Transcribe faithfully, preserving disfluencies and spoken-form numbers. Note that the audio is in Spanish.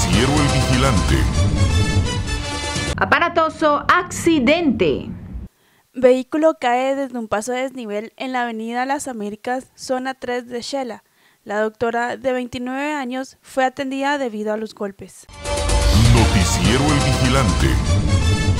Noticiero El Vigilante. Aparatoso accidente. Vehículo cae desde un paso de desnivel en la avenida Las Américas, zona tres de Xela. La doctora, de veintinueve años, fue atendida debido a los golpes. Noticiero El Vigilante.